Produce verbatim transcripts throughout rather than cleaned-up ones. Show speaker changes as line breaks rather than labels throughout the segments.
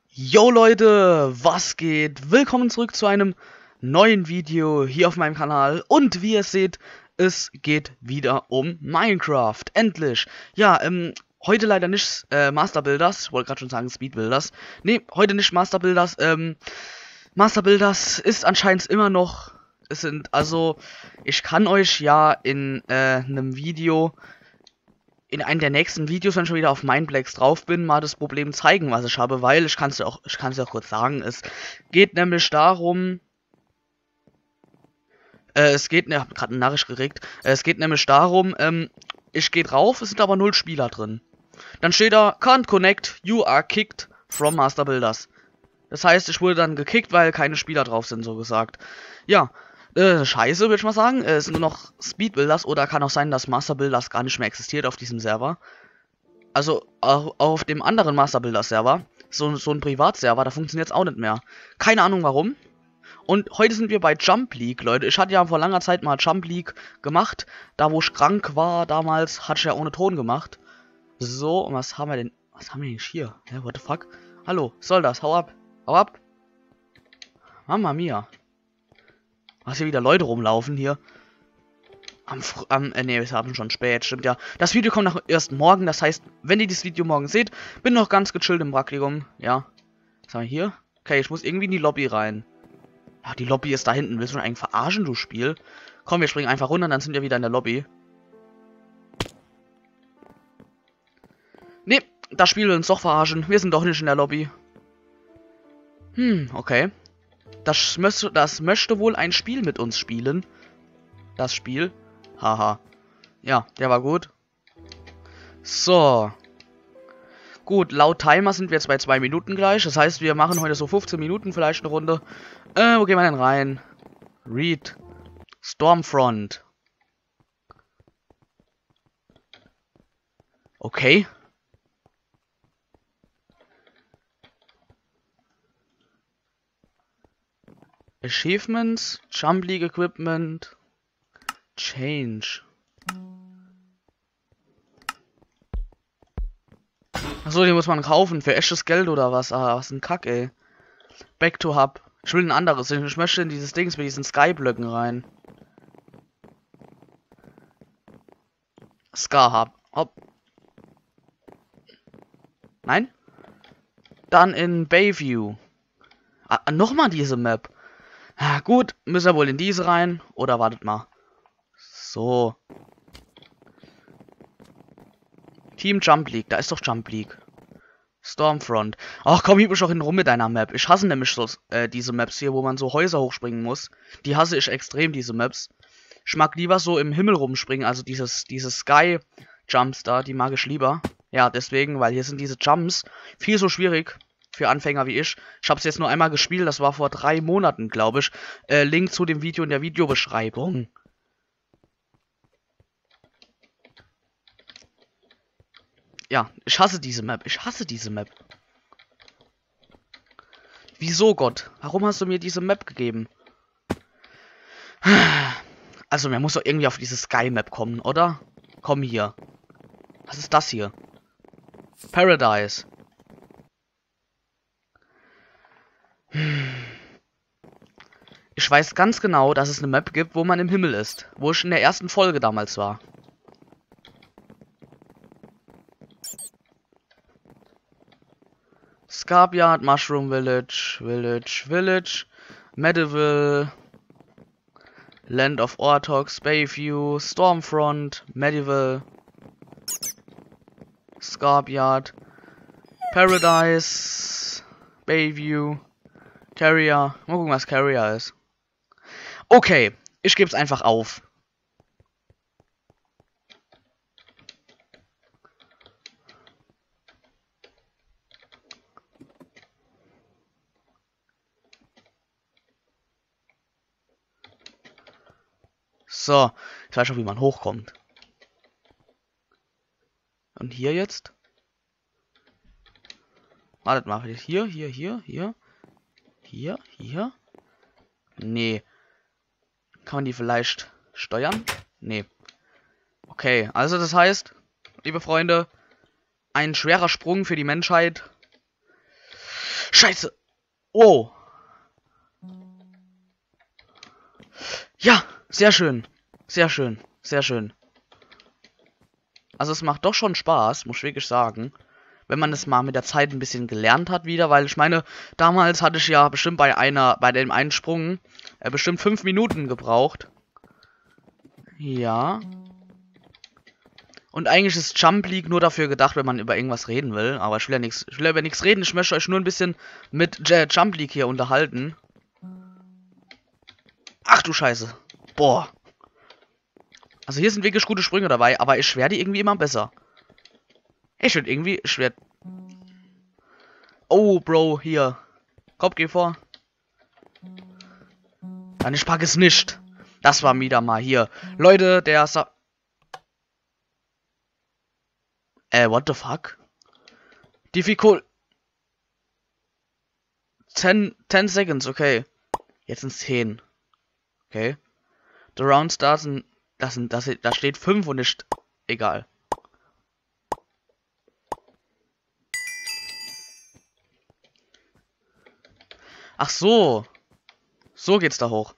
Yo Leute, was geht? Willkommen zurück zu einem neuen Video hier auf meinem Kanal. Und wie ihr seht, es geht wieder um Minecraft. Endlich. Ja, ähm, heute leider nicht äh, Master Builders. Ich wollte gerade schon sagen Speed Builders. Ne, heute nicht Master Builders. Ähm, Master Builders ist anscheinend immer noch... Es sind, also, ich kann euch ja in äh, einem Video... in einem der nächsten Videos, wenn ich schon wieder auf Mineplex drauf bin, mal das Problem zeigen, was ich habe, weil ich kann es ja auch, ich kann es ja kurz sagen, es geht nämlich darum, äh, es geht, ne, ich hab gerade eine Nachricht gekriegt, äh, es geht nämlich darum, ähm, ich gehe drauf, es sind aber null Spieler drin. Dann steht da, can't connect, you are kicked from Master Builders. Das heißt, ich wurde dann gekickt, weil keine Spieler drauf sind, so gesagt. Ja, äh, scheiße, würde ich mal sagen. Äh, es sind nur noch Speed Builders oder kann auch sein, dass Master Builders gar nicht mehr existiert auf diesem Server. Also, auch auf dem anderen Master Builders Server, so, so ein Privatserver, da funktioniert es auch nicht mehr. Keine Ahnung warum. Und heute sind wir bei Jump League, Leute. Ich hatte ja vor langer Zeit mal Jump League gemacht. Da, wo ich krank war damals, hatte ich ja ohne Ton gemacht. So, und was haben wir denn? Was haben wir denn hier? Hä, what the fuck? Hallo, was soll das? Hau ab. Hau ab. Mama mia. Was hier wieder Leute rumlaufen hier. Am, am äh, ne, wir haben schon spät, stimmt ja. Das Video kommt nach erst morgen, das heißt, wenn ihr dieses Video morgen seht, bin noch ganz gechillt im Praktikum, ja. Was haben wir hier? Okay, ich muss irgendwie in die Lobby rein. Ja, die Lobby ist da hinten. Willst du mich eigentlich verarschen, du Spiel? Komm, wir springen einfach runter, dann sind wir wieder in der Lobby. Ne, das Spiel will uns doch verarschen. Wir sind doch nicht in der Lobby. Hm, okay. Das möchte, das möchte wohl ein Spiel mit uns spielen. Das Spiel. Haha. Ja, der war gut. So. Gut, laut Timer sind wir jetzt bei zwei Minuten gleich. Das heißt, wir machen heute so fünfzehn Minuten vielleicht eine Runde. Äh, wo gehen wir denn rein? Read. Stormfront. Okay. Achievements, Jump League Equipment, Change. Achso, die muss man kaufen für echtes Geld oder was? Ah, was ein Kack, ey. Back to Hub. Ich will ein anderes. Ich möchte in dieses Dings mit diesen Skyblöcken rein. Scar Hub. Hopp. Nein? Dann in Bayview. Ah, nochmal diese Map. Ah, gut, müssen wir wohl in diese rein. Oder wartet mal. So. Team Jump League. Da ist doch Jump League. Stormfront. Ach komm, hieb mich doch hin rum mit deiner Map. Ich hasse nämlich so, äh, diese Maps hier, wo man so Häuser hochspringen muss. Die hasse ich extrem, diese Maps. Ich mag lieber so im Himmel rumspringen. Also dieses, diese Sky Jumps da, die mag ich lieber. Ja, deswegen, weil hier sind diese Jumps viel so schwierig. Für Anfänger wie ich. Ich habe es jetzt nur einmal gespielt, das war vor drei Monaten, glaube ich. Äh, Link zu dem Video in der Videobeschreibung. Ja, ich hasse diese Map. Ich hasse diese Map. Wieso, Gott? Warum hast du mir diese Map gegeben? Also, man muss doch irgendwie auf diese Sky-Map kommen, oder? Komm hier. Was ist das hier? Paradise. Ich weiß ganz genau, dass es eine Map gibt, wo man im Himmel ist. Wo ich in der ersten Folge damals war. Scarbyard, Mushroom Village, Village, Village, Medieval, Land of Ortox, Bayview, Stormfront, Medieval, Scarbyard, Paradise, Bayview, Carrier. Mal gucken, was Carrier ist. Okay, ich gebe es einfach auf. So, ich weiß schon, wie man hochkommt. Und hier jetzt? Wartet mal, hier, hier, hier, hier. Hier, hier. Nee. Kann man die vielleicht steuern? Nee. Okay, also das heißt, liebe Freunde, ein schwerer Sprung für die Menschheit. Scheiße. Wow. Ja, sehr schön. Sehr schön. Sehr schön. Also es macht doch schon Spaß, muss ich wirklich sagen. Wenn man es mal mit der Zeit ein bisschen gelernt hat wieder. Weil ich meine, damals hatte ich ja bestimmt bei einer, bei dem einen Sprung äh, bestimmt fünf Minuten gebraucht. Ja. Und eigentlich ist Jump League nur dafür gedacht, wenn man über irgendwas reden will. Aber ich will ja nichts, ich will ja über nichts reden. Ich möchte euch nur ein bisschen mit J Jump League hier unterhalten. Ach du Scheiße. Boah. Also hier sind wirklich gute Sprünge dabei, aber ich werde irgendwie immer besser. Ich werde irgendwie, ich werde... Oh, Bro, hier. Kopf, geh vor. Dann ich pack es nicht. Das war wieder mal hier. Leute, der... Sa Äh, what the fuck? Difficult. ten, ten seconds, okay. Jetzt sind es zehn. Okay. The round starts in... Das sind, das, da steht fünf und nicht... Egal. Ach so. So geht's da hoch.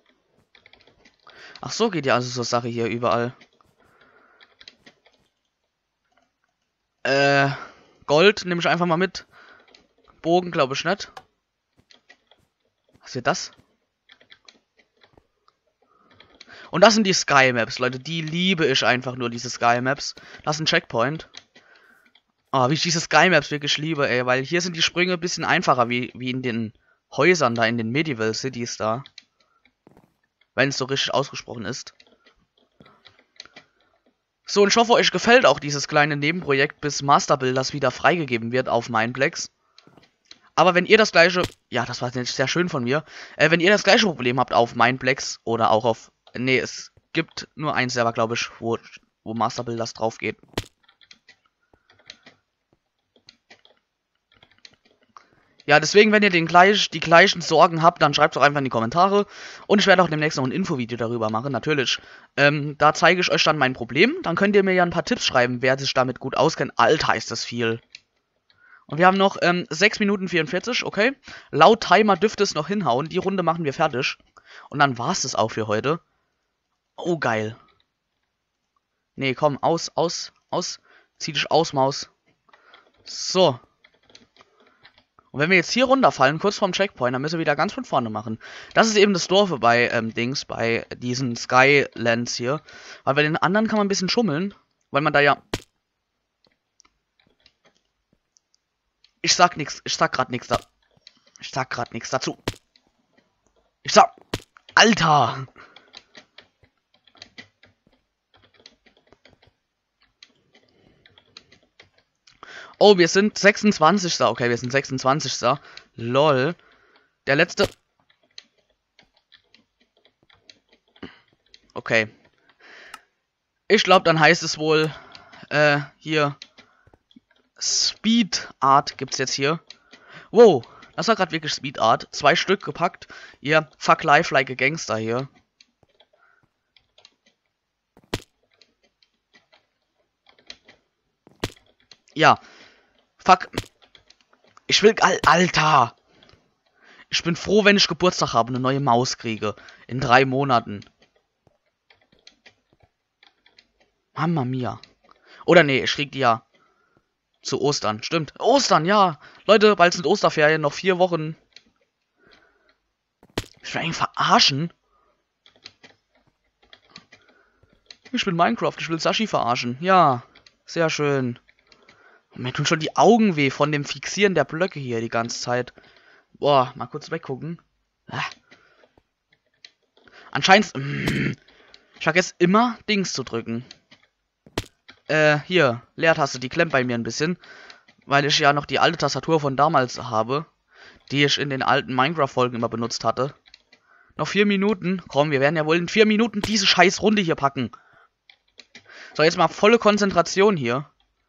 Ach so geht ja also so Sache hier überall. Äh, Gold nehme ich einfach mal mit. Bogen glaube ich nicht. Was wird das? Und das sind die Sky Maps, Leute. Die liebe ich einfach nur, diese Sky Maps. Das ist ein Checkpoint. Ah, oh, wie ich diese Sky Maps wirklich liebe, ey. Weil hier sind die Sprünge ein bisschen einfacher, wie, wie in den Häusern da, in den Medieval Cities da. Wenn es so richtig ausgesprochen ist. So, und ich hoffe, euch gefällt auch dieses kleine Nebenprojekt, bis Master Builders wieder freigegeben wird auf Mineplex. Aber wenn ihr das gleiche... Ja, das war jetzt sehr schön von mir. Äh, wenn ihr das gleiche Problem habt auf Mineplex oder auch auf... Nee, es gibt nur einen Server, glaube ich, wo, wo Master Builders drauf geht. Ja, deswegen, wenn ihr den gleich, die gleichen Sorgen habt, dann schreibt es doch einfach in die Kommentare. Und ich werde auch demnächst noch ein Infovideo darüber machen, natürlich. Ähm, da zeige ich euch dann mein Problem. Dann könnt ihr mir ja ein paar Tipps schreiben, wer sich damit gut auskennt. Alter, ist das viel. Und wir haben noch ähm, sechs Minuten vierundvierzig, okay. Laut Timer dürfte es noch hinhauen. Die Runde machen wir fertig. Und dann war es das auch für heute. Oh, geil. Nee, komm, aus, aus, aus. Zieh dich aus, Maus. So. Und wenn wir jetzt hier runterfallen, kurz vorm Checkpoint, dann müssen wir wieder ganz von vorne machen. Das ist eben das Dorf bei ähm, Dings, bei diesen Skylands hier. Weil bei den anderen kann man ein bisschen schummeln, weil man da ja... Ich sag nichts, ich sag grad nichts da. Ich sag grad nichts dazu. Ich sag... Alter! Oh, wir sind sechsundzwanzigster Okay, wir sind sechsundzwanzigster Lol. Der letzte... Okay. Ich glaube, dann heißt es wohl... Äh, hier... Speed Art gibt's jetzt hier. Wow, das war gerade wirklich Speed Art. Zwei Stück gepackt. Ihr Fuck Life like a Gangster hier. Ja. Fuck. Ich will... Al Alter. Ich bin froh, wenn ich Geburtstag habe und eine neue Maus kriege. In drei Monaten. Mamma mia. Oder nee, ich krieg die ja zu Ostern. Stimmt. Ostern, ja. Leute, bald sind Osterferien. Noch vier Wochen. Ich will eigentlich verarschen. Ich bin Minecraft. Ich will Sashi verarschen. Ja. Sehr schön. Mir tun schon die Augen weh von dem Fixieren der Blöcke hier die ganze Zeit. Boah, mal kurz weggucken. Ah. Anscheinend... Mm, ich vergesse immer, Dings zu drücken. Äh, hier. Leertaste, die klemmt bei mir ein bisschen. Weil ich ja noch die alte Tastatur von damals habe. Die ich in den alten Minecraft-Folgen immer benutzt hatte. Noch vier Minuten. Komm, wir werden ja wohl in vier Minuten diese scheiß Runde hier packen. So, jetzt mal volle Konzentration hier.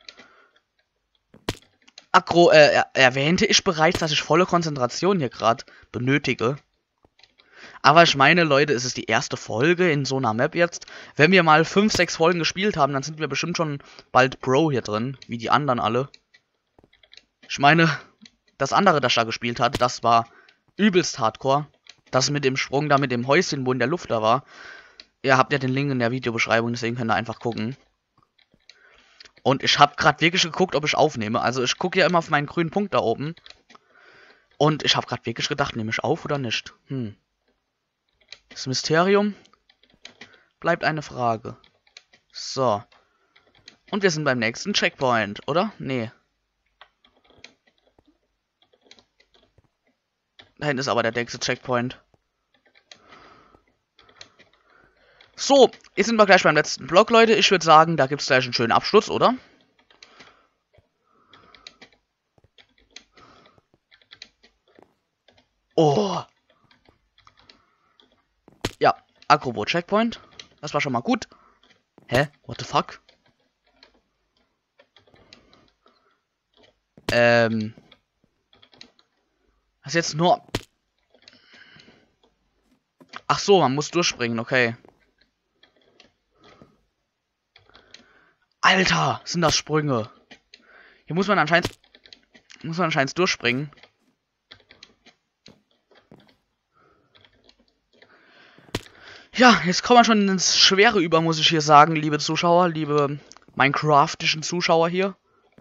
Akro, äh, er erwähnte ich bereits, dass ich volle Konzentration hier gerade benötige. Aber ich meine, Leute, es ist die erste Folge in so einer Map jetzt. Wenn wir mal fünf, sechs Folgen gespielt haben, dann sind wir bestimmt schon bald Pro hier drin, wie die anderen alle. Ich meine, das andere, das da gespielt hat, das war übelst hardcore. Das mit dem Sprung da, mit dem Häuschen, wo in der Luft da war. Ihr habt ja den Link in der Videobeschreibung, deswegen könnt ihr einfach gucken. Und ich habe gerade wirklich geguckt, ob ich aufnehme. Also ich gucke ja immer auf meinen grünen Punkt da oben. Und ich habe gerade wirklich gedacht, nehme ich auf oder nicht? Hm. Das Mysterium bleibt eine Frage. So. Und wir sind beim nächsten Checkpoint, oder? Nee. Da hinten ist aber der nächste Checkpoint. So, jetzt sind wir gleich beim letzten Block, Leute. Ich würde sagen, da gibt es gleich einen schönen Abschluss, oder? Oh. Ja, Akrobo Checkpoint. Das war schon mal gut. Hä? What the fuck? Ähm. Das ist jetzt nur... Ach so, man muss durchspringen, okay. Alter, sind das Sprünge. Hier muss man anscheinend... Muss man anscheinend durchspringen. Ja, jetzt kommen wir schon ins Schwere über, muss ich hier sagen, liebe Zuschauer, liebe Minecraftischen Zuschauer hier.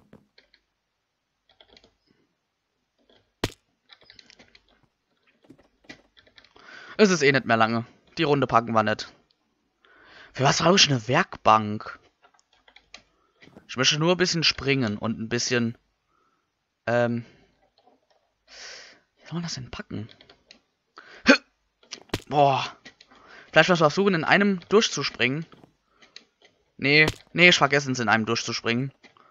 Es ist eh nicht mehr lange. Die Runde packen wir nicht. Für was brauche ich eine Werkbank? Ich möchte nur ein bisschen springen und ein bisschen... Ähm... Wie soll man das denn packen? Boah. Vielleicht was versuchen, in einem durchzuspringen. Nee, nee, ich vergesse es, in einem durchzuspringen.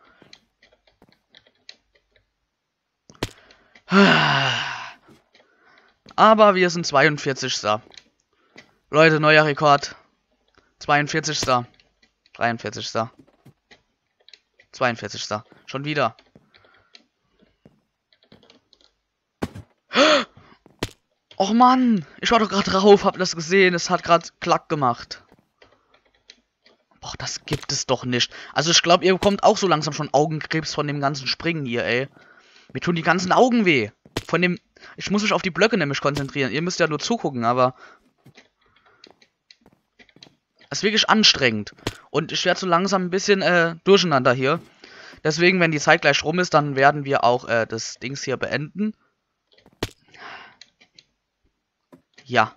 Aber wir sind zweiundvierzigster Leute, neuer Rekord. zweiundvierzigster dreiundvierzigster zweiundvierzigster Schon wieder. Och Mann, ich war doch gerade drauf, hab das gesehen, es hat gerade Klack gemacht. Boah, das gibt es doch nicht. Also ich glaube, ihr bekommt auch so langsam schon Augenkrebs von dem ganzen Springen hier, ey. Mir tun die ganzen Augen weh. Von dem... Ich muss mich auf die Blöcke nämlich konzentrieren. Ihr müsst ja nur zugucken, aber... Es ist wirklich anstrengend. Und ich werde so langsam ein bisschen äh, durcheinander hier. Deswegen, wenn die Zeit gleich rum ist, dann werden wir auch äh, das Dings hier beenden. Ja.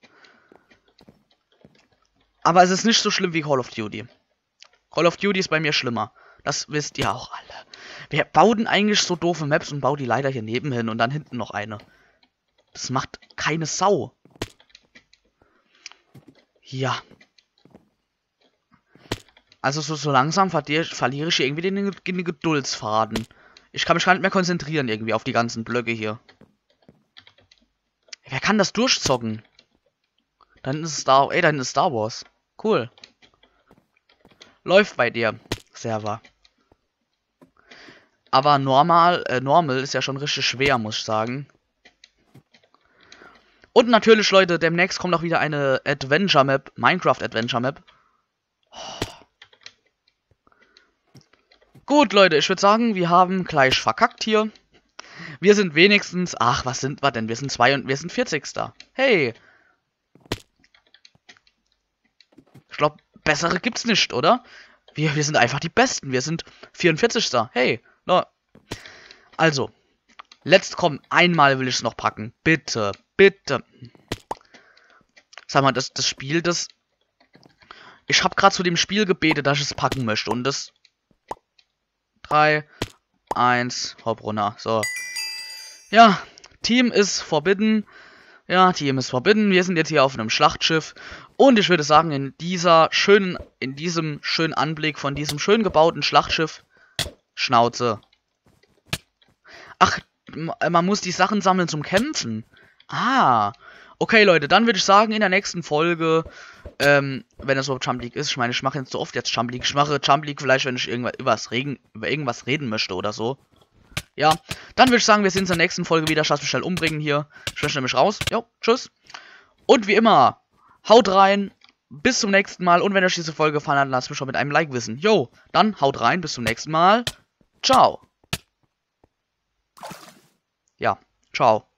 Aber es ist nicht so schlimm wie Call of Duty. Call of Duty ist bei mir schlimmer. Das wisst ihr auch alle. Wir bauen eigentlich so doofe Maps und bauen die leider hier neben hin und dann hinten noch eine. Das macht keine Sau. Ja. Also so, so langsam verliere ich hier irgendwie den, den Geduldsfaden. Ich kann mich gar nicht mehr konzentrieren irgendwie auf die ganzen Blöcke hier. Wer kann das durchzocken? Dann ist Star... Ey, dann ist Star Wars. Cool. Läuft bei dir, Server. Aber normal, äh, normal ist ja schon richtig schwer, muss ich sagen. Und natürlich, Leute, demnächst kommt auch wieder eine Adventure Map, Minecraft Adventure Map. Oh. Gut, Leute, ich würde sagen, wir haben gleich verkackt hier. Wir sind wenigstens... Ach, was sind wir denn? Wir sind zwei und wir sind vierzigster Hey. Ich glaube, bessere gibt's nicht, oder? Wir, wir sind einfach die Besten. Wir sind vierundvierzigster Hey. No. Also. Letzt komm. Einmal will ich es noch packen. Bitte. Bitte. Sag mal, das, das Spiel, das... Ich habe gerade zu dem Spiel gebetet, dass ich es packen möchte. Und das... drei, eins, hopp runter. So. Ja, Team ist forbidden. Ja, Team ist forbidden. Wir sind jetzt hier auf einem Schlachtschiff. Und ich würde sagen, in dieser schönen, in diesem schönen Anblick von diesem schön gebauten Schlachtschiff. Schnauze. Ach, man muss die Sachen sammeln zum Kämpfen. Ah. Okay, Leute, dann würde ich sagen, in der nächsten Folge, ähm, wenn es so Jump League ist, ich meine, ich mache jetzt so oft jetzt Jump League. Ich mache Jump League vielleicht, wenn ich irgendwas übers Regen, über irgendwas reden möchte oder so. Ja, dann würde ich sagen, wir sehen uns in der nächsten Folge wieder. Ich lasse mich schnell umbringen hier. Ich möchte nämlich raus. Jo, tschüss. Und wie immer, haut rein. Bis zum nächsten Mal. Und wenn euch diese Folge gefallen hat, lasst mich schon mit einem Like wissen. Jo, dann haut rein. Bis zum nächsten Mal. Ciao. ja, ciao.